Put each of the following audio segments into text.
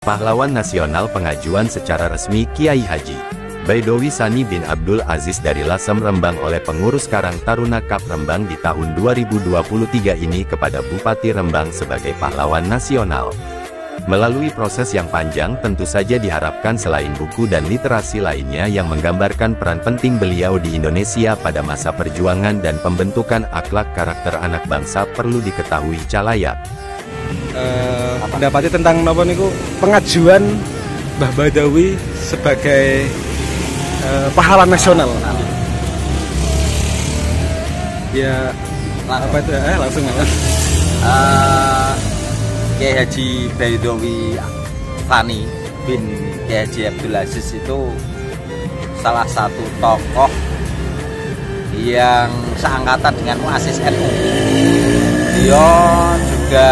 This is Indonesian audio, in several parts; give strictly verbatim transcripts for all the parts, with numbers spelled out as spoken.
Pahlawan nasional pengajuan secara resmi Kiai Haji Baidowi Sani bin Abdul Aziz dari Lasem Rembang oleh pengurus Karang Taruna Kap Rembang di tahun dua ribu dua puluh tiga ini kepada Bupati Rembang sebagai pahlawan nasional. Melalui proses yang panjang tentu saja diharapkan selain buku dan literasi lainnya yang menggambarkan peran penting beliau di Indonesia pada masa perjuangan dan pembentukan akhlak karakter anak bangsa perlu diketahui calayak. Uh, pendapatnya tentang nopo niku pengajuan Mbah Baidowi sebagai uh, pahlawan nasional. Ya langsung. Apa itu? Eh, langsung ya. Uh, Kiai Haji Baidowi Sani bin Kiai Haji Abdul Aziz itu salah satu tokoh yang seangkatan dengan muassis N U. Dia juga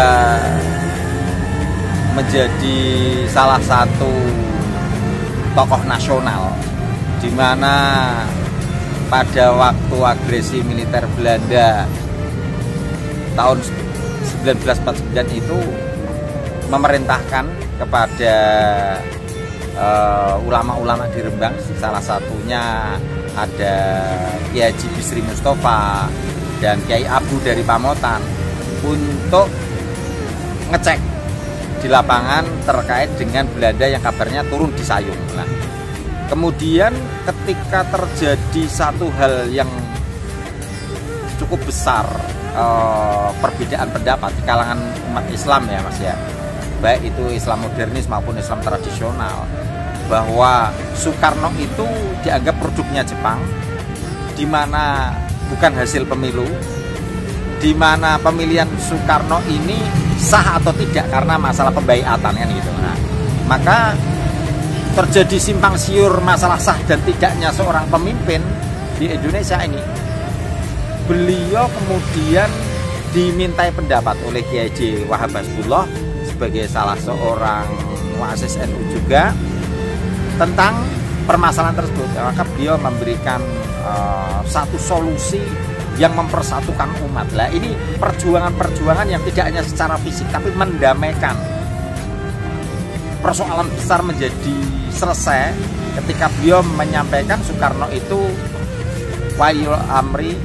menjadi salah satu tokoh nasional di mana pada waktu agresi militer Belanda tahun seribu sembilan ratus empat puluh sembilan itu memerintahkan kepada ulama-ulama uh, di Rembang, salah satunya ada Kiai Haji Bisri Mustafa dan Kiai Abu dari Pamotan untuk ngecek di lapangan terkait dengan Belanda yang kabarnya turun di Sayung. Nah, kemudian ketika terjadi satu hal yang cukup besar, eh, perbedaan pendapat di kalangan umat Islam ya Mas ya, baik itu Islam modernis maupun Islam tradisional, bahwa Soekarno itu dianggap produknya Jepang, di mana bukan hasil pemilu, di mana pemilihan Soekarno ini sah atau tidak karena masalah pembaiatan kan gitu. Nah, maka terjadi simpang siur masalah sah dan tidaknya seorang pemimpin di Indonesia ini. Beliau kemudian dimintai pendapat oleh Kiai Haji Wahab Hasbullah sebagai salah seorang muassis N U juga tentang permasalahan tersebut. Maka beliau memberikan uh, satu solusi yang mempersatukan umat. Lah ini perjuangan-perjuangan yang tidak hanya secara fisik tapi mendamaikan. Persoalan besar menjadi selesai ketika beliau menyampaikan Soekarno itu wayul amri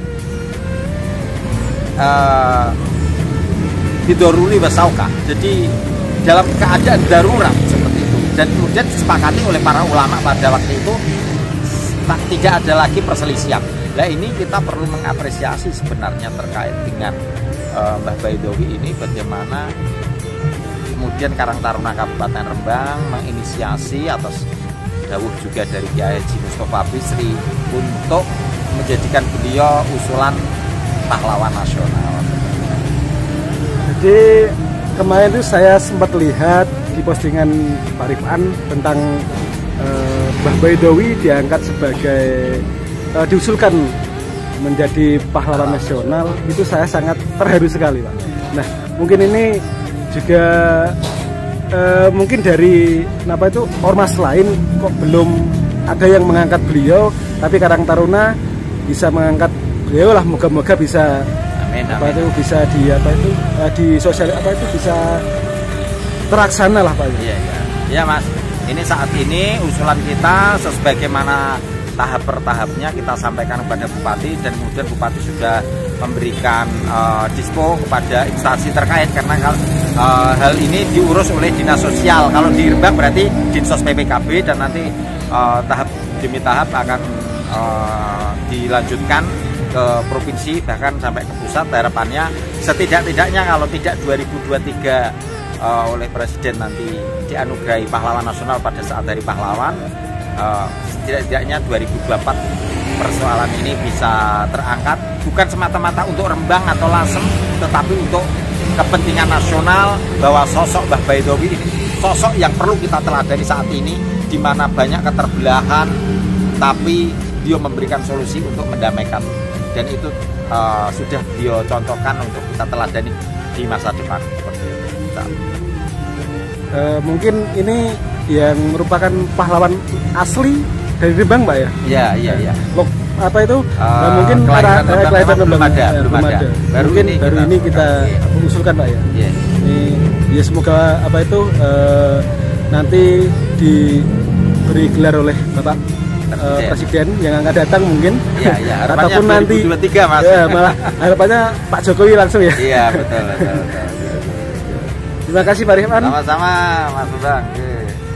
uh, bidoruli wasauka. Jadi dalam keadaan darurat seperti itu, dan kemudian disepakati oleh para ulama pada waktu itu tak, tidak ada lagi perselisihan. Nah ini kita perlu mengapresiasi sebenarnya terkait dengan uh, Mbah Baidowi ini, bagaimana kemudian Karang Taruna Kabupaten Rembang menginisiasi atas dawuh juga dari Kiai Haji Mustafa Bisri untuk menjadikan beliau usulan pahlawan nasional. Jadi kemarin itu saya sempat lihat di postingan Pak Rifan tentang uh, Mbah Baidowi diangkat sebagai Uh, diusulkan menjadi pahlawan nasional. Itu saya sangat terharu sekali Pak. Nah mungkin ini juga uh, mungkin dari apa itu ormas lain kok belum ada yang mengangkat beliau, tapi Karang Taruna bisa mengangkat beliau lah. Moga-moga bisa amin, apa amin. itu bisa di apa itu uh, di sosial apa itu bisa terlaksana lah Pak. Iya iya. Ya Mas, ini saat ini usulan kita sebagaimana tahap per tahapnya kita sampaikan kepada Bupati, dan kemudian Bupati sudah memberikan uh, dispo kepada instansi terkait karena uh, hal ini diurus oleh Dinas Sosial. Kalau di Rembang berarti Dinsos P P K B, dan nanti uh, tahap demi tahap akan uh, dilanjutkan ke provinsi bahkan sampai ke pusat. Harapannya setidak-tidaknya kalau tidak dua ribu dua puluh tiga uh, oleh Presiden nanti dianugerahi pahlawan nasional pada saat Hari Pahlawan, Uh, setidaknya dua ribu dua puluh empat persoalan ini bisa terangkat, bukan semata-mata untuk Rembang atau Lasem, tetapi untuk kepentingan nasional, bahwa sosok Mbah Baidowi ini sosok yang perlu kita teladani saat ini, di mana banyak keterbelahan tapi dia memberikan solusi untuk mendamaikan, dan itu uh, sudah dia contohkan untuk kita teladani di masa depan seperti itu. Uh, mungkin ini yang merupakan pahlawan asli dari Rembang Mbak ya? Iya, iya, iya. Lok, apa itu? Uh, nah, mungkin kelahiran arah, kelahiran belum, belum ada, belum ada. ada. Baru mungkin ini baru kita ini kita usulkan Pak ya. Iya. Ini ya semoga apa itu uh, nanti diberi gelar oleh Bapak Presiden, uh, Presiden yang akan datang mungkin. Iya, iya. Ataupun nanti dua ribu dua puluh tiga Mas. Ya, malah harapannya Pak Jokowi langsung ya. Iya, betul, betul, betul. Terima kasih Pak Rifan. Sama-sama Mas Bang.